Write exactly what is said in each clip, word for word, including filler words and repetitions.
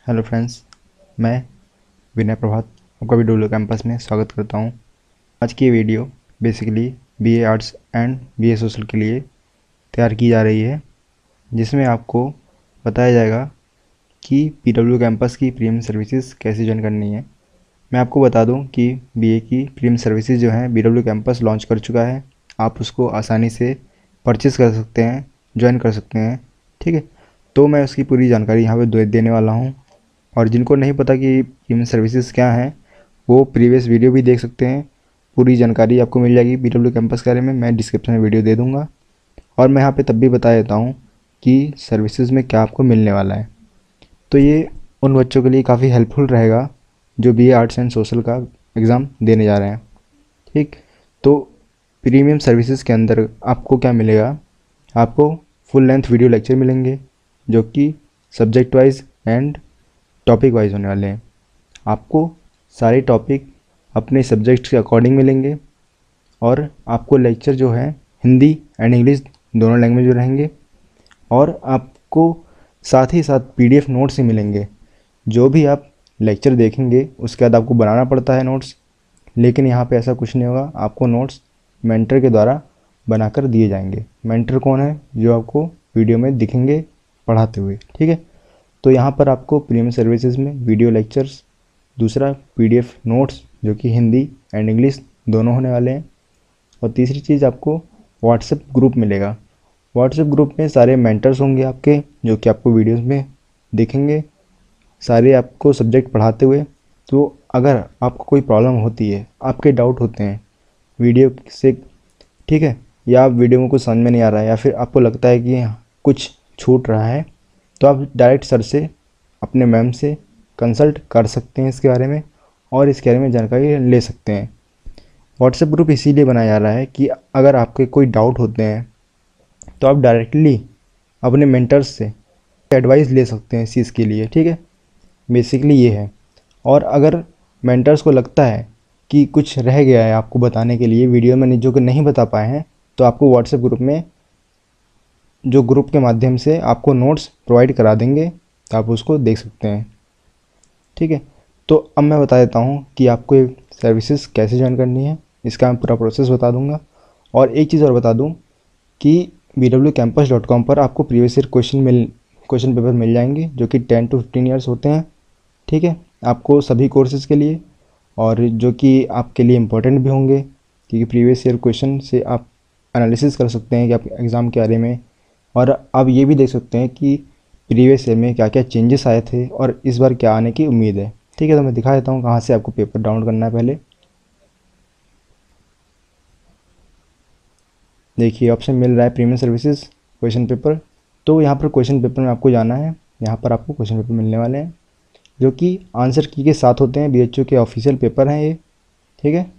Hello friends, मैं विनय प्रभात आपका भी डब्ल्यू कैंपस में स्वागत करता हूं। आज की ये video basically BA arts and BA social के लिए तैयार की जा रही है, जिसमें आपको बताया जाएगा कि पीडब्ल्यू कैंपस की प्रीमियम सर्विसेज कैसे ज्वाइन करनी है। मैं आपको बता दूं कि बीए की प्रीमियम सर्विसेज जो हैं बीडब्ल्यू कैंपस लॉन्च कर चुका है। आप उसको आसानी से परचेज़ कर सकते हैं, ज्वाइन कर सकते हैं। ठीक है, तो मैं उसकी पूरी जानकारी यहाँ पे देने वाला हूँ। और जिनको नहीं पता कि प्रीमियम सर्विसेज क्या हैं, वो प्रीवियस वीडियो भी देख सकते हैं। पूरी जानकारी आपको मिल जाएगी पीडब्ल्यू कैंपस के बारे में। मैं डिस्क्रिप्शन में वीडियो दे दूंगा और मैं यहाँ पे तब भी बता देता हूँ कि सर्विसेज में क्या आपको मिलने वाला है। तो ये उन बच्चों के लिए काफ़ी हेल्पफुल रहेगा जो B A arts and social का एग्ज़ाम देने जा रहे हैं। ठीक, तो प्रीमियम सर्विसेज के अंदर आपको क्या मिलेगा? आपको फुल लेंथ वीडियो लेक्चर मिलेंगे जो कि subject wise and topic wise होने वाले हैं। आपको सारे टॉपिक अपने सब्जेक्ट के अकॉर्डिंग मिलेंगे और आपको लेक्चर जो है हिंदी एंड इंग्लिश दोनों लैंग्वेज में रहेंगे। और आपको साथ ही साथ पीडीएफ नोट्स ही मिलेंगे। जो भी आप लेक्चर देखेंगे उसके बाद आपको बनाना पड़ता है नोट्स, लेकिन यहाँ पे ऐसा कुछ नहीं होगा। आपको नोट्स मेंटर के द्वारा बनाकर दिए जाएंगे। मेंटर कौन है? जो आपको वीडियो में दिखेंगे पढ़ाते हुए। ठीक है, तो यहाँ पर आपको प्रीमियम सर्विसेज में वीडियो लेक्चर्स, दूसरा पीडीएफ नोट्स जो कि हिंदी एंड इंग्लिश दोनों होने वाले हैं, और तीसरी चीज़ आपको व्हाट्सएप ग्रुप मिलेगा। व्हाट्सएप ग्रुप में सारे मेंटर्स होंगे आपके, जो कि आपको वीडियोस में दिखेंगे सारे आपको सब्जेक्ट पढ़ाते हुए। तो अगर आपको कोई प्रॉब्लम होती है, आपके डाउट होते हैं वीडियो से, ठीक है, या आप वीडियो में कुछ समझ में नहीं आ रहा है, या फिर आपको लगता है कि कुछ छूट रहा है, तो आप डायरेक्ट सर से, अपने मैम से कंसल्ट कर सकते हैं इसके बारे में और इसके बारे में जानकारी ले सकते हैं। व्हाट्सएप ग्रुप इसीलिए बनाया जा रहा है कि अगर आपके कोई डाउट होते हैं तो आप डायरेक्टली अपने मेंटर्स से एडवाइस ले सकते हैं इस चीज़ के लिए। ठीक है, बेसिकली ये है। और अगर मेंटर्स को लगता है कि कुछ रह गया है आपको बताने के लिए वीडियो में जो कि नहीं बता पाए हैं, तो आपको व्हाट्सएप ग्रुप में जो ग्रुप के माध्यम से आपको नोट्स प्रोवाइड करा देंगे, तो आप उसको देख सकते हैं। ठीक है, तो अब मैं बता देता हूँ कि आपको ये सर्विसेज कैसे ज्वाइन करनी है। इसका मैं पूरा प्रोसेस बता दूंगा। और एक चीज़ और बता दूं कि B W campus dot com पर आपको प्रीवियस ईयर क्वेश्चन मिल क्वेश्चन पेपर मिल जाएंगे जो कि टेन टू फिफ्टीन ईयर्स होते हैं। ठीक है, आपको सभी कोर्सेज़ के लिए, और जो कि आपके लिए इम्पोर्टेंट भी होंगे क्योंकि प्रीवियस ईयर क्वेश्चन से आप एनालिसिस कर सकते हैं कि आप एग्ज़ाम के बारे में। और आप ये भी देख सकते हैं कि प्रीवियस ईयर में क्या क्या चेंजेस आए थे और इस बार क्या आने की उम्मीद है। ठीक है, तो मैं दिखा देता हूँ कहाँ से आपको पेपर डाउनलोड करना है। पहले देखिए, ऑप्शन मिल रहा है प्रीमियम सर्विसेज क्वेश्चन पेपर। तो यहाँ पर क्वेश्चन पेपर में आपको जाना है। यहाँ पर आपको क्वेश्चन पेपर मिलने वाले हैं जो कि आंसर की के साथ होते हैं। बी एच यू के ऑफिशियल पेपर हैं ये। ठीक है,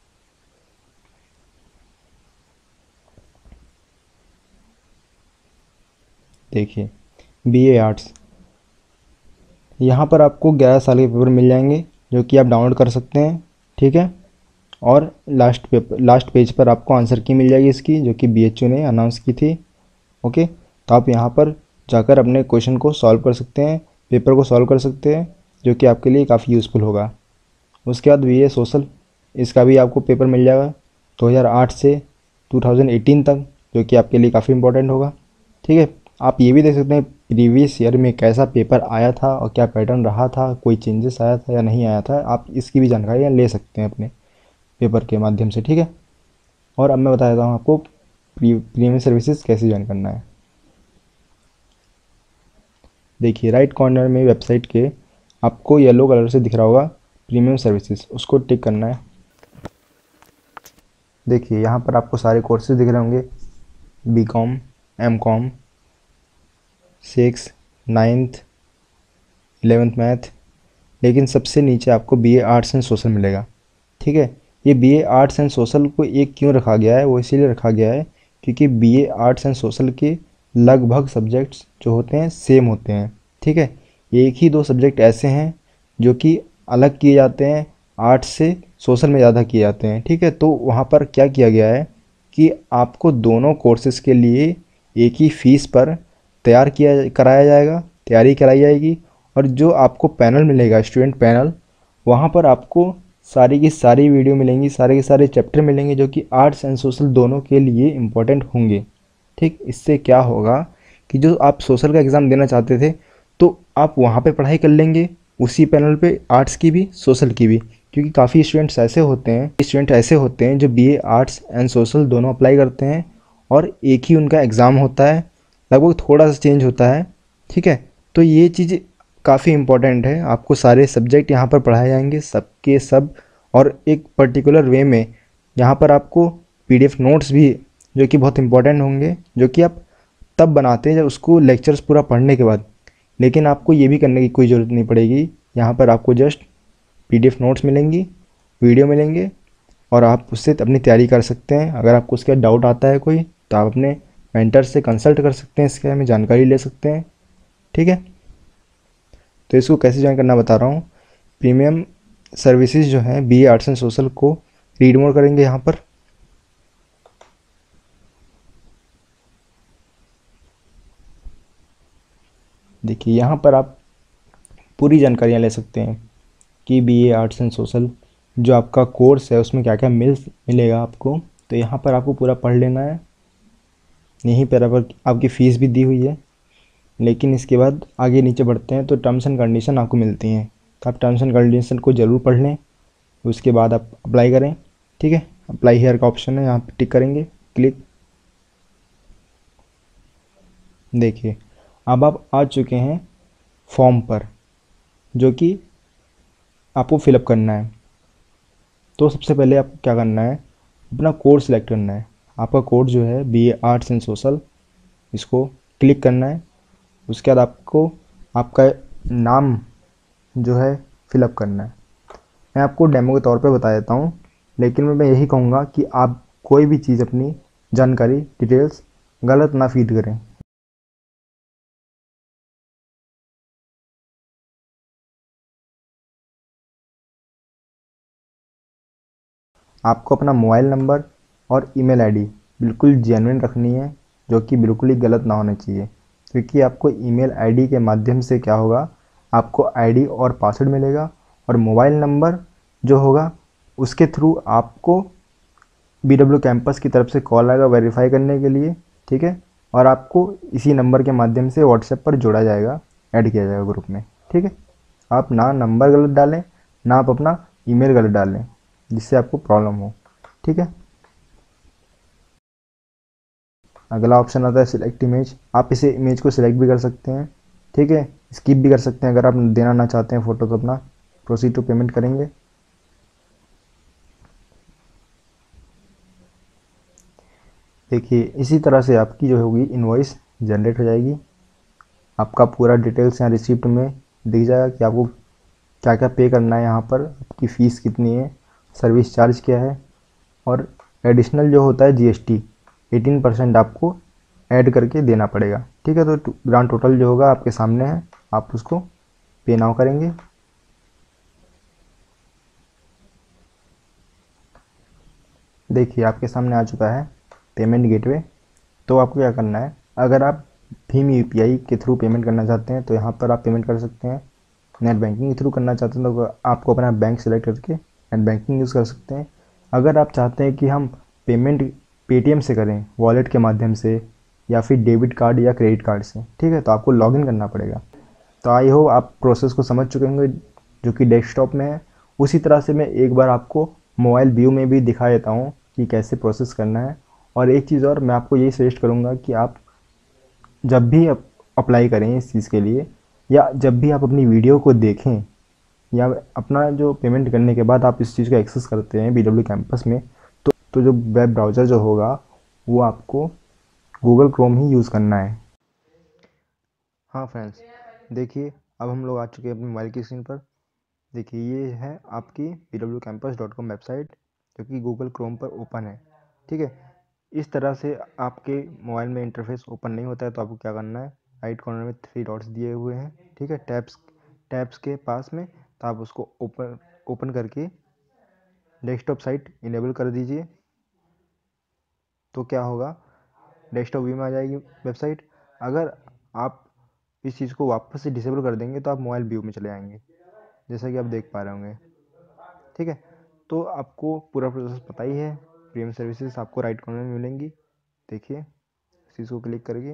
देखिए बी ए आर्ट्स, यहाँ पर आपको ग्यारह साल के पेपर मिल जाएंगे जो कि आप डाउनलोड कर सकते हैं। ठीक है, और लास्ट पेपर लास्ट पेज पर आपको आंसर की मिल जाएगी इसकी, जो कि बी एच यू ने अनाउंस की थी। ओके, तो आप यहाँ पर जाकर अपने क्वेश्चन को सॉल्व कर सकते हैं, पेपर को सॉल्व कर सकते हैं, जो कि आपके लिए काफ़ी यूज़फुल होगा। उसके बाद बी ए सोशल, इसका भी आपको पेपर मिल जाएगा दो हज़ार आठ से दो हज़ार अठारह तक, जो कि आपके लिए काफ़ी इंपॉर्टेंट होगा। ठीक है, आप ये भी देख सकते हैं प्रीवियस ईयर में कैसा पेपर आया था और क्या पैटर्न रहा था, कोई चेंजेस आया था या नहीं आया था। आप इसकी भी जानकारी ले सकते हैं अपने पेपर के माध्यम से। ठीक है, और अब मैं बता देता हूँ आपको प्रीमियम सर्विसेज कैसे ज्वाइन करना है। देखिए, राइट कॉर्नर में वेबसाइट के आपको येलो कलर से दिख रहा होगा प्रीमियम सर्विसेज, उसको टिक करना है। देखिए, यहाँ पर आपको सारे कोर्सेज दिख रहे होंगे, B com, M com, six, ninth, eleventh math, लेकिन सबसे नीचे आपको B A arts and social मिलेगा। ठीक है, ये B A arts and social को एक क्यों रखा गया है? वो इसीलिए रखा गया है क्योंकि B A arts and social के लगभग सब्जेक्ट्स जो होते हैं सेम होते हैं। ठीक है, एक ही दो सब्जेक्ट ऐसे हैं जो कि अलग किए जाते हैं, आर्ट्स से सोशल में ज़्यादा किए जाते हैं। ठीक है, तो वहाँ पर क्या किया गया है कि आपको दोनों कोर्सेज़ के लिए एक ही फीस पर तैयार किया कराया जाएगा, तैयारी कराई जाएगी, और जो आपको पैनल मिलेगा, स्टूडेंट पैनल, वहाँ पर आपको सारी की सारी वीडियो मिलेंगी, सारे के सारे चैप्टर मिलेंगे जो कि आर्ट्स एंड सोशल दोनों के लिए इम्पोर्टेंट होंगे। ठीक, इससे क्या होगा कि जो आप सोशल का एग्ज़ाम देना चाहते थे तो आप वहाँ पे पढ़ाई कर लेंगे, उसी पैनल पे आर्ट्स की भी सोशल की भी। क्योंकि काफ़ी स्टूडेंट्स ऐसे होते हैं स्टूडेंट ऐसे होते हैं जो बीए आर्ट्स एंड सोशल दोनों अप्लाई करते हैं और एक ही उनका एग्ज़ाम होता है, लगभग थोड़ा सा चेंज होता है। ठीक है, तो ये चीज़ काफ़ी इम्पोर्टेंट है। आपको सारे सब्जेक्ट यहाँ पर पढ़ाए जाएंगे, सबके सब, और एक पर्टिकुलर वे में। यहाँ पर आपको पीडीएफ नोट्स भी, जो कि बहुत इंपॉर्टेंट होंगे, जो कि आप तब बनाते हैं जब उसको लेक्चर्स पूरा पढ़ने के बाद। लेकिन आपको ये भी करने की कोई ज़रूरत नहीं पड़ेगी। यहाँ पर आपको जस्ट पीडीएफ नोट्स मिलेंगी, वीडियो मिलेंगे, और आप उससे अपनी तैयारी कर सकते हैं। अगर आपको उसका डाउट आता है कोई, तो आप अपने मेंटर से कंसल्ट कर सकते हैं, इसके बारे में जानकारी ले सकते हैं। ठीक है, तो इसको कैसे ज्वाइन करना बता रहा हूँ। प्रीमियम सर्विसेज जो हैं B A arts and social को रीड मोर करेंगे यहाँ पर। देखिए यहाँ पर आप पूरी जानकारियाँ ले सकते हैं कि B A arts and social जो आपका कोर्स है उसमें क्या क्या मिल मिलेगा आपको। तो यहाँ पर आपको पूरा पढ़ लेना है। यहीं पर आप, आपकी फ़ीस भी दी हुई है। लेकिन इसके बाद आगे नीचे बढ़ते हैं तो टर्म्स एंड कंडीशन आपको मिलती हैं। तो आप टर्म्स एंड कंडीशन को ज़रूर पढ़ लें, उसके बाद आप अप्लाई करें। ठीक है, अप्लाई हेयर का ऑप्शन है, यहाँ पे टिक करेंगे, क्लिक। देखिए अब आप आ चुके हैं फॉर्म पर, जो कि आपको फिलअप करना है। तो सबसे पहले आपको क्या करना है, अपना कोर्स सेलेक्ट करना है। आपका कोर्स जो है B A arts and social, इसको क्लिक करना है। उसके बाद आपको आपका नाम जो है फिलअप करना है। मैं आपको डेमो के तौर पे बता देता हूँ, लेकिन मैं यही कहूँगा कि आप कोई भी चीज़, अपनी जानकारी, डिटेल्स गलत ना फीड करें। आपको अपना मोबाइल नंबर और ईमेल आईडी बिल्कुल जेन्युइन रखनी है, जो कि बिल्कुल ही गलत ना होना चाहिए। क्योंकि आपको ईमेल आईडी के माध्यम से क्या होगा, आपको आईडी और पासवर्ड मिलेगा, और मोबाइल नंबर जो होगा उसके थ्रू आपको बी डब्ल्यू कैंपस की तरफ से कॉल आएगा वेरीफाई करने के लिए। ठीक है, और आपको इसी नंबर के माध्यम से व्हाट्सएप पर जोड़ा जाएगा, ऐड किया जाएगा ग्रुप में। ठीक है, आप ना नंबर गलत डालें, ना आप अपना ईमेल गलत डालें, जिससे आपको प्रॉब्लम हो। ठीक है, अगला ऑप्शन आता है सिलेक्ट इमेज। आप इसे इमेज को सिलेक्ट भी कर सकते हैं। ठीक है, स्किप भी कर सकते हैं। अगर आप देना ना चाहते हैं फ़ोटो, तो अपना प्रोसीड टू पेमेंट करेंगे। देखिए इसी तरह से आपकी जो होगी इनवॉइस जनरेट हो जाएगी। आपका पूरा डिटेल्स यहाँ रिसिप्ट में दिख जाएगा कि आपको क्या क्या पे करना है, यहाँ पर आपकी फ़ीस कितनी है, सर्विस चार्ज क्या है, और एडिशनल जो होता है जीएसटी एटीन परसेंट आपको ऐड करके देना पड़ेगा। ठीक है, तो ग्रांड टोटल जो होगा आपके सामने है, आप उसको पे नाउ करेंगे। देखिए आपके सामने आ चुका है पेमेंट गेटवे। तो आपको क्या करना है, अगर आप भीम यूपीआई के थ्रू पेमेंट करना चाहते हैं तो यहाँ पर आप पेमेंट कर सकते हैं। नेट बैंकिंग के थ्रू करना चाहते हैं तो आपको अपना बैंक सेलेक्ट करके नेट बैंकिंग यूज़ कर सकते हैं। अगर आप चाहते हैं कि हम पेमेंट पेटीएम से करें, वॉलेट के माध्यम से, या फिर डेबिट कार्ड या क्रेडिट कार्ड से, ठीक है, तो आपको लॉगिन करना पड़ेगा। तो आई होप आप प्रोसेस को समझ चुके होंगे, जो कि डेस्कटॉप में है। उसी तरह से मैं एक बार आपको मोबाइल व्यू में भी दिखा देता हूँ कि कैसे प्रोसेस करना है। और एक चीज़ और मैं आपको यही सजेस्ट करूँगा कि आप जब भी अप, अप्लाई करें इस चीज़ के लिए, या जब भी आप अपनी वीडियो को देखें, या अपना जो पेमेंट करने के बाद आप इस चीज़ को एक्सेस करते हैं बी डब्ल्यू कैंपस में, तो तो जो वेब ब्राउज़र जो होगा वो आपको गूगल क्रोम ही यूज़ करना है। हाँ फ्रेंड्स, देखिए अब हम लोग आ चुके हैं अपने मोबाइल की स्क्रीन पर। देखिए ये है आपकी P W campus dot com website, जो कि गूगल क्रोम पर ओपन है। ठीक है, इस तरह से आपके मोबाइल में इंटरफेस ओपन नहीं होता है, तो आपको क्या करना है, राइट कॉर्नर में थ्री डॉट्स दिए हुए हैं, ठीक है, टैब्स टैब्स के पास में, तो आप उसको ओपन ओपन करके डेस्कटॉप साइट इनेबल कर दीजिए। तो क्या होगा, डेस्कटॉप व्यू में आ जाएगी वेबसाइट। अगर आप इस चीज़ को वापस से डिसेबल कर देंगे तो आप मोबाइल व्यू में चले आएंगे, जैसा कि आप देख पा रहे होंगे। ठीक है, तो आपको पूरा प्रोसेस पता ही है। प्रीमियम सर्विसेज आपको राइट कॉर्नर में मिलेंगी, देखिए इस चीज़ को क्लिक करके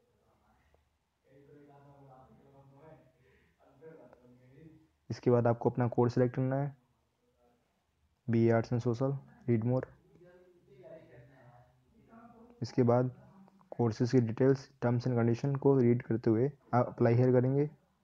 इसके बाद आपको अपना कोड सेलेक्ट करना है, B A arts and social, read more. इसके बाद कोर्सेज की डिटेल्स, टर्म्स एंड कंडीशन को रीड करते हुए आप अप्लाई हेयर करेंगे।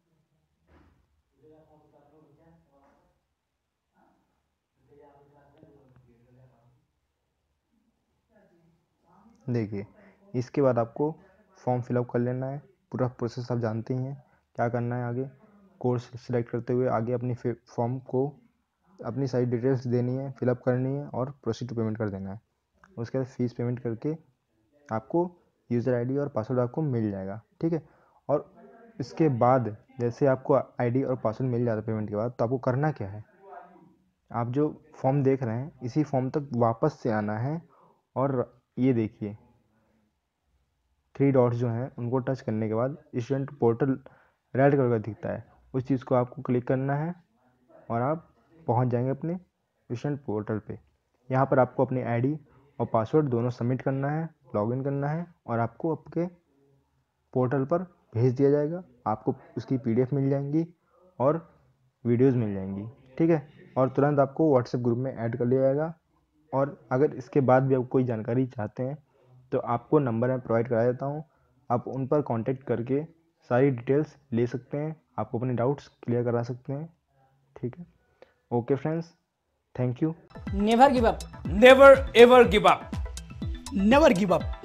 देखिए इसके बाद आपको फॉर्म फिलअप कर लेना है। पूरा प्रोसेस आप जानते ही हैं क्या करना है। आगे कोर्स सिलेक्ट करते हुए आगे अपनी फॉर्म को अपनी सारी डिटेल्स देनी है, फिलअप करनी है और प्रोसीड टू पेमेंट कर देना है। उसके बाद फीस पेमेंट करके आपको यूज़र आईडी और पासवर्ड आपको मिल जाएगा। ठीक है, और इसके बाद जैसे आपको आईडी और पासवर्ड मिल जाता है पेमेंट के बाद, तो आपको करना क्या है, आप जो फॉर्म देख रहे हैं इसी फॉर्म तक वापस से आना है और ये देखिए थ्री डॉट्स जो हैं उनको टच करने के बाद स्टूडेंट पोर्टल रेड कलर का दिखता है, उस चीज़ को आपको क्लिक करना है और आप पहुंच जाएंगे अपने स्टूडेंट पोर्टल पे। यहाँ पर आपको अपनी आईडी और पासवर्ड दोनों सबमिट करना है, लॉगिन करना है और आपको आपके पोर्टल पर भेज दिया जाएगा। आपको उसकी पीडीएफ मिल जाएंगी और वीडियोस मिल जाएंगी। ठीक है, और तुरंत आपको व्हाट्सएप ग्रुप में ऐड कर लिया जाएगा। और अगर इसके बाद भी आप कोई जानकारी चाहते हैं तो आपको नंबर मैं प्रोवाइड करा देता हूँ, आप उन पर कांटेक्ट करके सारी डिटेल्स ले सकते हैं, आपको अपने डाउट्स क्लियर करा सकते हैं। ठीक है, okay friends, thank you. Never give up, never ever give up. Never give up.